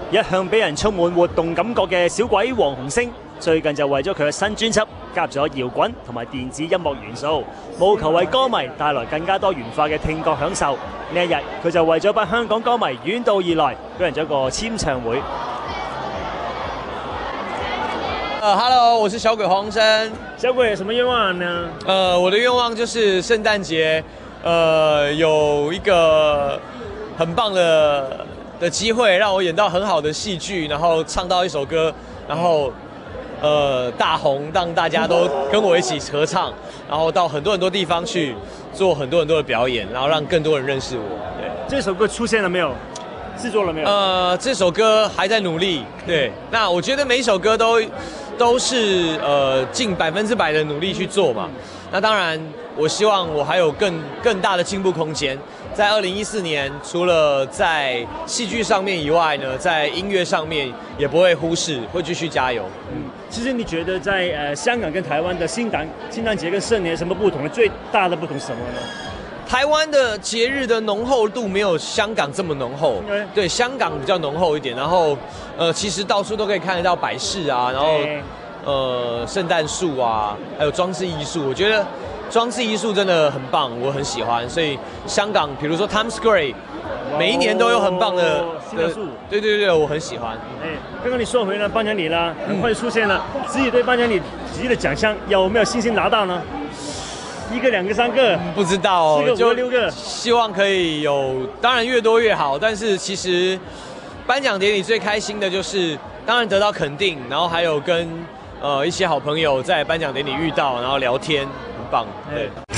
一向俾人充滿活動感覺嘅小鬼黃鴻升，最近就為咗佢嘅新專輯加入咗搖滾同埋電子音樂元素，務求為歌迷帶來更加多元化嘅聽覺享受。呢一日佢就為咗班香港歌迷遠道而來，舉行咗個簽唱會。 Hello， 我是小鬼黃生。 小鬼有什麼願望呢？ 我的願望就是聖誕節，有一個很棒的機會，讓我演到很好的戲劇，然後唱到一首歌，然後大紅，讓大家都跟我一起合唱，然後到很多地方去做很多的表演，然後讓更多人認識我。對， 這首歌出現了沒有？製作了沒有？ 這首歌還在努力。對，那我覺得每一首歌都是盡100%的努力去做嘛。那當然，我希望我還有更大的進步空間。在2014年，除了在戲劇上面以外呢，在音樂上面也不會忽視，會繼續加油。 其實你覺得在香港跟台灣的聖誕節跟聖年什麼不同？最大的不同是什麼呢？ 台灣的節日的濃厚度沒有香港這麼濃厚，對，香港比較濃厚一點。然後，其實到處都可以看得到擺飾啊，然後，聖誕樹啊，還有裝置藝術。我覺得裝置藝術真的很棒，我很喜歡。所以香港，比如說 Times Square，每一年都有很棒的樹。對，我很喜歡。 剛剛你說回了頒獎禮啦，很快就出現了，自己對頒獎禮自己的獎項有沒有信心拿到呢？1個、2個、3個， 不知道 ，4個、5個、6個， 希望可以有，當然越多越好。但是其實頒獎典禮最開心的就是，當然得到肯定，然後還有跟一些好朋友在頒獎典禮遇到，然後聊天，很棒，對。